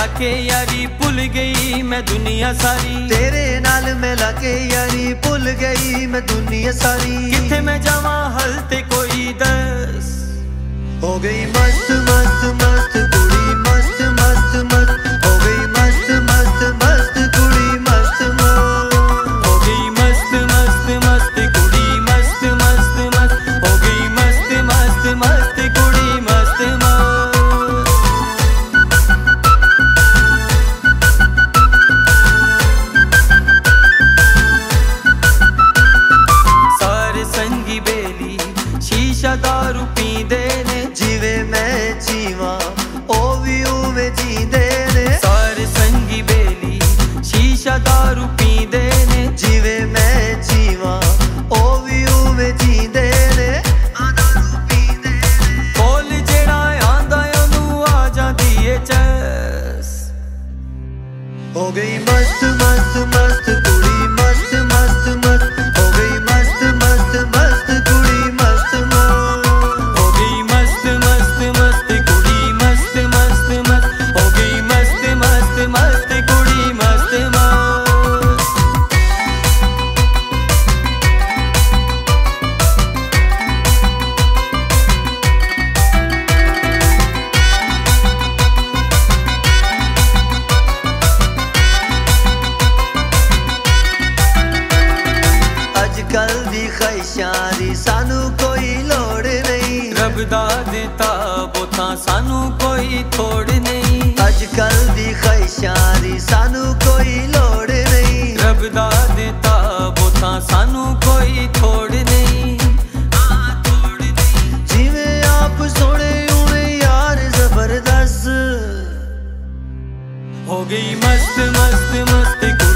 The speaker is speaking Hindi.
मिला के यारी भुल गई मैं दुनिया सारी। तेरे नाल मिला के यारी भुल गई मैं दुनिया सारी। किथे मैं जावा हल ते कोई दस। हो गई मस्त मस्त मस्त कुड़ी मस्त मस्त मस्त। हो गई मस्त मस्त मस्त कुड़ी मस्त मस्त। हो गई मस्त मस्त मस्त कुड़ी मस्त मस्त मस्त। हो गई मस्त मस्त मस्त कुड़ी मस्त मस्त। सारे संगी बेली शीशा दारू पींदे ने। जिवे मैं जीवा ओ भी उवे जींदे ने। सारे संगी बेली शीशा दारू पींदे ने। जिवे मैं जीवा ओ भी उवे जींदे ने। कोल जेड़ा आंदा ओनू आ जांदी ए चस। हो गई मस्त मस्त मस्त कुड़ी मस्त मस्त मस्त। हो गई मस्त मस्त मस्त कुड़ी मस्त मस्त। हो गई मस्त मस्त मस्त कुड़ी मस्त मस्त मस्त। हो गई मस्त मस्त मस्त कुड़ी मस्त मस्त। अजकल दी ख्वाहिशां दी सानू कोई लोड़ नहीं। रब दा दिता बोता सानू कोई थोड़ नहीं। अजकल दी ख्वाहिशां दी सानू कोई लोड़ नहीं। रब दा दिता बोता सानू कोई थोड़ नहीं। जिवें आप सोने उवें यार जबरदस्त। हो गई मस्त मस्त मस्त